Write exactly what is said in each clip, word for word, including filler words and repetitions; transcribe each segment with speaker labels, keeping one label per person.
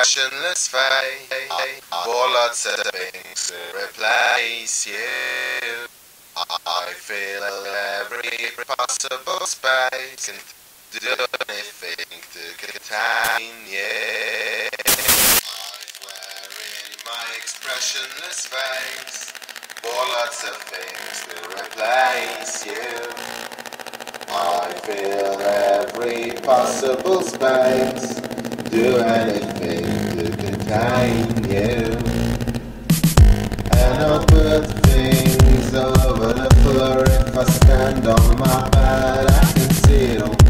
Speaker 1: expressionless face, bullets and things to replace you. I feel every possible space and do anything to contain you. I swear in my expressionless face, bullets of things to replace you. I feel every possible space, do anything to contain you. And I'll put things all over the floor. If I stand on my bed, I can see it all.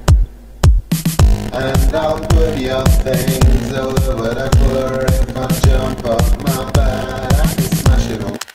Speaker 1: And I'll put your things all over the floor. If I jump off my bed, I can smash it all.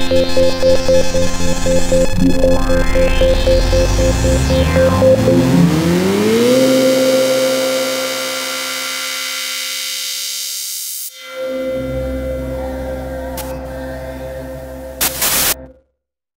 Speaker 2: You